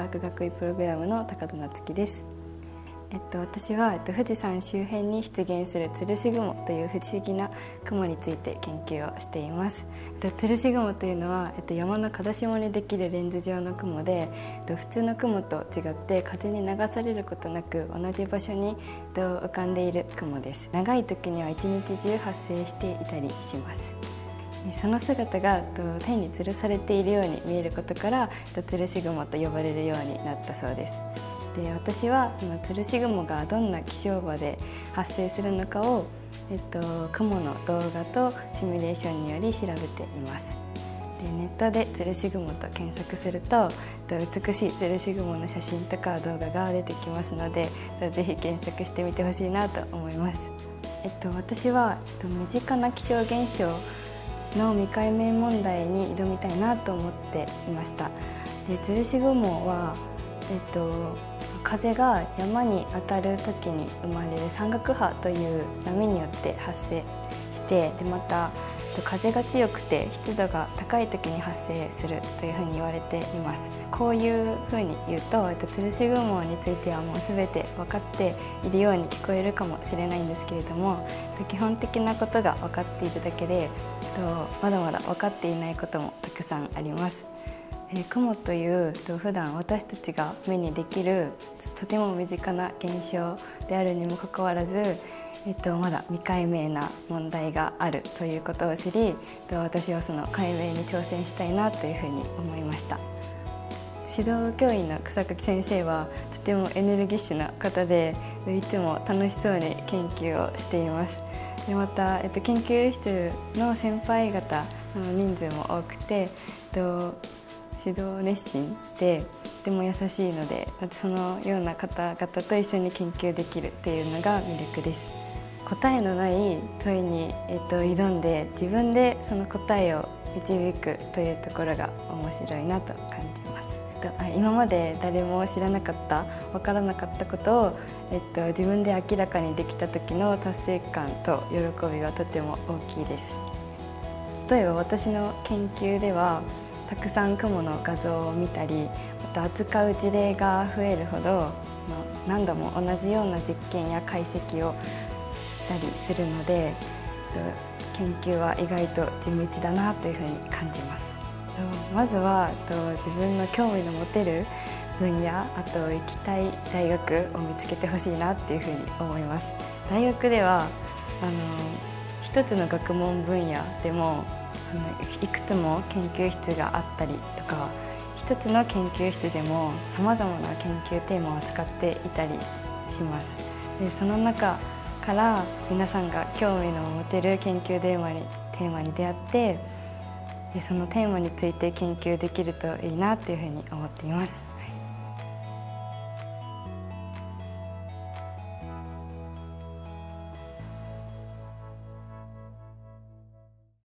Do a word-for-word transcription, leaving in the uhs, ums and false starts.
科学学位プログラムの高田夏樹です。えっと、私は、えっと、富士山周辺に出現する吊るし雲という不思議な雲について研究をしています。えっと、吊るし雲というのは、えっと、山の風下にできるレンズ状の雲で、えっと、普通の雲と違って風に流されることなく同じ場所に、えっと、浮かんでいる雲です。長い時には一日中発生していたりします。その姿が天に吊るされているように見えることから吊るし雲と呼ばれるようになったそうです。で、私はこの吊るし雲がどんな気象場で発生するのかを、えっと、雲の動画とシミュレーションにより調べています。で、ネットで吊るし雲と検索すると美しい吊るし雲の写真とか動画が出てきますので、ぜひ検索してみてほしいなと思います。えっと、私は、えっと、身近な気象現象の未解明問題に挑みたいなと思っていました。で、吊るし雲は、えっと、風が山に当たる時に生まれる山岳波という波によって発生して、でまた風が強くて湿度が高い時に発生するというふうに言われています。こういうふうに言うと、えっと、吊るし雲についてはもう全て分かっているように聞こえるかもしれないんですけれども、基本的なことが分かっているだけで、まだまだ分かっていないこともたくさんあります。雲という普段私たちが目にできるとても身近な現象であるにもかかわらず、えっと、まだ未解明な問題があるということを知り、私はその解明に挑戦したいなというふうに思いました。指導教員の草垣先生はとてもエネルギッシュな方で、いつも楽しそうに研究をしています。でまた、えっと、研究室の先輩方の人数も多くて、えっと、指導熱心でとても優しいので、そのような方々と一緒に研究できるというのが魅力です。答えのない問いに、えっと、挑んで自分でその答えを導くというところが面白いなと感じます。今まで誰も知らなかった分からなかったことを、えっと、自分で明らかにできた時の達成感と喜びはとても大きいです。例えば私の研究ではたくさん雲の画像を見たり、また扱う事例が増えるほど何度も同じような実験や解析をしたりするので、研究は意外と地道だなというふうに感じます。まずは自分の興味の持てる分野、あと行きたい大学を見つけてほしいなっていうふうに思います。大学ではあの一つの学問分野でもいくつも研究室があったりとか、一つの研究室でもさまざまな研究テーマを使っていたりします。でその中から皆さんが興味の持てる研究テーマにテーマに出会って、でそのテーマについて研究できるといいなというふうに思っています。